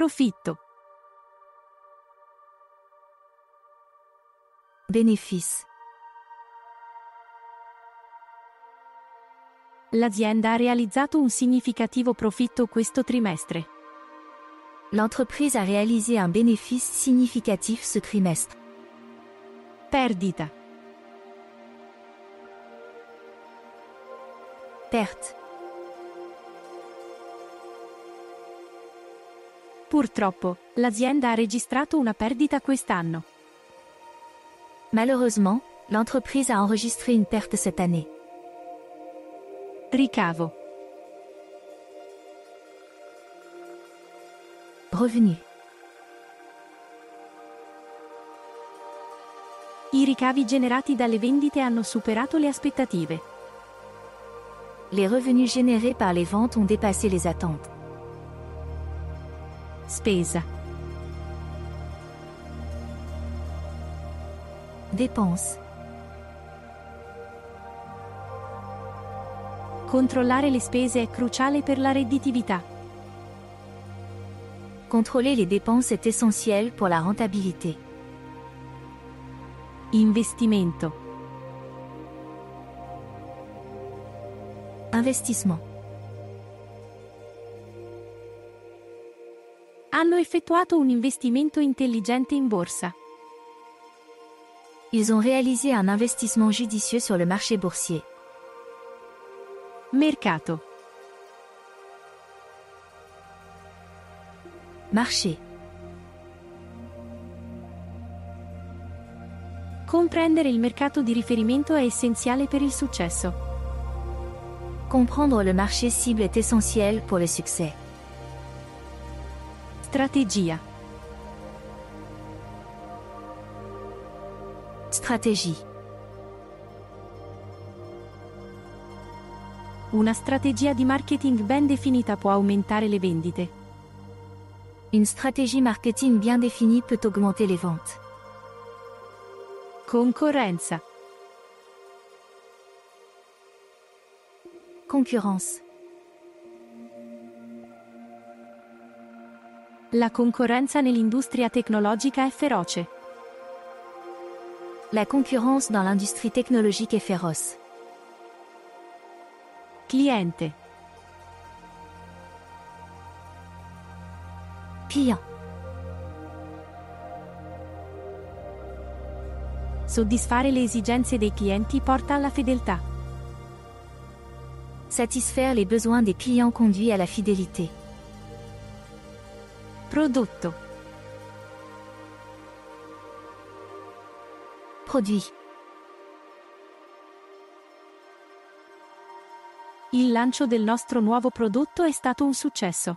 Profitto. Bénéfice. L'azienda ha realizzato un significativo profitto questo trimestre. L'entreprise a réalisé un bénéfice significatif ce trimestre. Perdita. Perte. Purtroppo, l'azienda ha registrato una perdita quest'anno. Malheureusement, l'entreprise a enregistré une perte cette année. Ricavo. Revenu. I ricavi generati dalle vendite hanno superato le aspettative. Les revenus générés par les ventes ont dépassé les attentes. Spesa. Dépenses. Controllare le spese è cruciale per la redditività. Contrôler les dépenses est essentiel pour la rentabilité. Investimento. Investissement. Hanno effettuato un investimento intelligente in borsa. Ils ont réalisé un investissement judicieux sur le marché boursier. Mercato. Marché. Comprendere il mercato di riferimento è essenziale per il successo. Comprendre le marché cible est essentiel pour le succès. Strategia. Stratégie. Una strategia di marketing ben definita può aumentare le vendite. Une stratégie marketing bien définie peut augmenter les ventes. Concorrenza. Concurrence. La concorrenza nell'industria tecnologica è feroce. La concurrence dans l'industrie technologique est féroce. Cliente. Client. Soddisfare le esigenze dei clienti porta alla fedeltà. Satisfaire les besoins des clients conduit à la fidélité. Prodotto. Produit. Il lancio del nostro nuovo prodotto è stato un successo.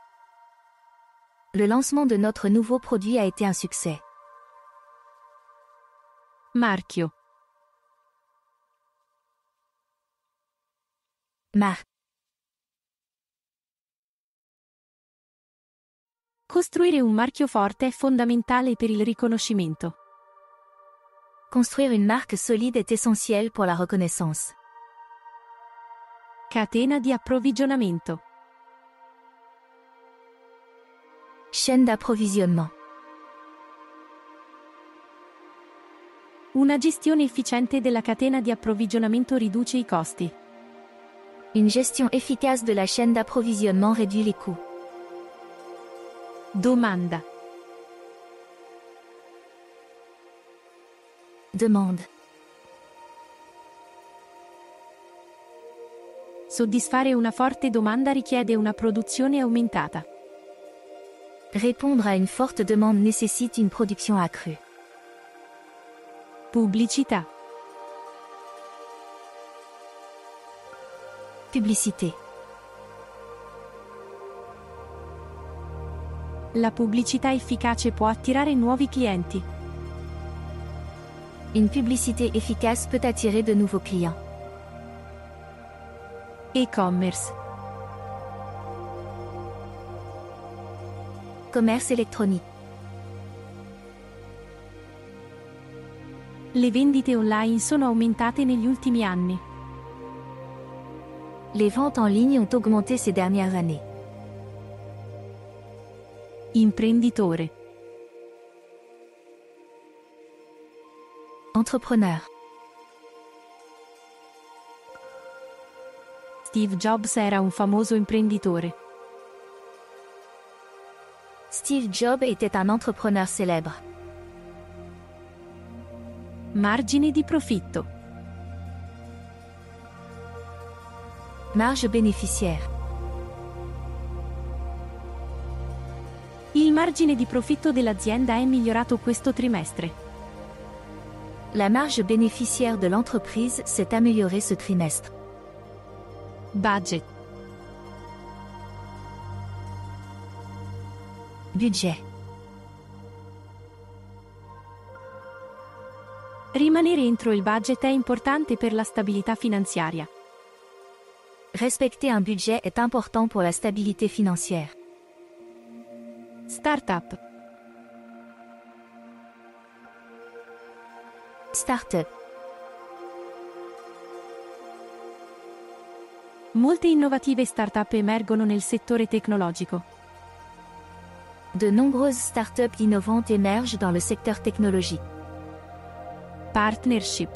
Le lancement de notre nouveau produit a été un succès. Marchio. Marque. Costruire un marchio forte è fondamentale per il riconoscimento. Construire une marque solide est essentiel pour la reconnaissance. Catena di approvvigionamento. Chaîne d'approvisionnement. Una gestione efficiente della catena di approvvigionamento riduce i costi. Une gestion efficace de la chaîne d'approvisionnement réduit les coûts. Domanda. Demande. Soddisfare una forte domanda richiede una produzione aumentata. Répondre à une forte demande nécessite une production accrue. Pubblicità. Publicité. La pubblicità efficace può attirare nuovi clienti. Une publicité efficace peut attirer de nouveaux clients. E-commerce. Commerce électronique. Le vendite online sono aumentate negli ultimi anni. Les ventes en ligne ont augmenté ces dernières années. Imprenditore. Entrepreneur. Steve Jobs era un famoso imprenditore. Steve Jobs était un entrepreneur célèbre. Margine di profitto. Marge bénéficiaire. Il margine di profitto dell'azienda è migliorato questo trimestre. La marge bénéficiaire de l'entreprise s'est améliorée ce trimestre. Budget. Budget. Rimanere entro il budget è importante per la stabilità finanziaria. Respecter un budget est important pour la stabilité financière. Startup. Startup. Molte innovative startup emergono nel settore tecnologico. De nombreuses startups innovantes émergent dans le secteur technologique. Partnership.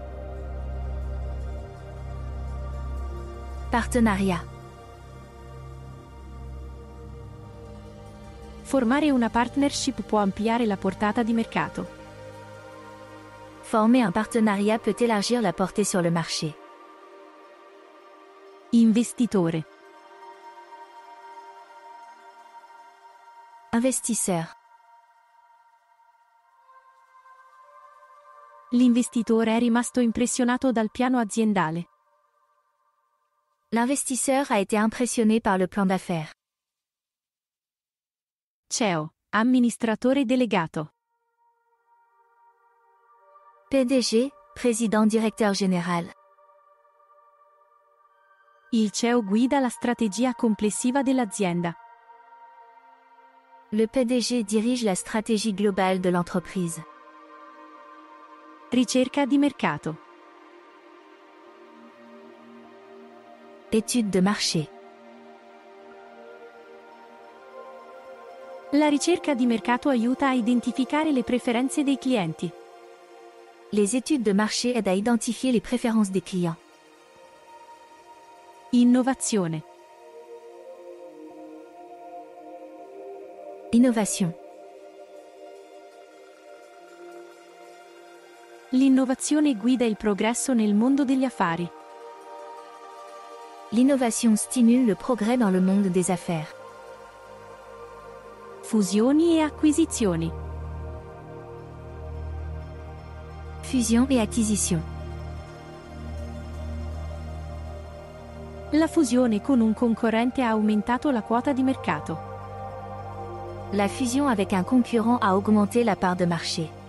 Partenariat. Formare una partnership può ampliare la portata di mercato. Former un partenariat peut élargir la portée sur le marché. Investitore. Investisseur. L'investitore è rimasto impressionato dal piano aziendale. L'investisseur a été impressionné par le plan d'affaires. CEO, amministratore delegato. PDG, président directeur général. Il CEO guida la strategia complessiva dell'azienda. Le PDG dirige la stratégie globale de l'entreprise. Ricerca di mercato. Étude de marché. La ricerca di mercato aiuta a identificare le preferenze dei clienti. Les études de marché aident à identifier les préférences des clients. Innovazione. Innovation. L'innovazione guida il progresso nel mondo degli affari. L'innovation stimule le progrès dans le monde des affaires. Fusioni e acquisizioni. Fusion et acquisition. La fusione con un concorrente ha aumentato la quota di mercato. La fusion avec un concurrent a augmenté la part de marché.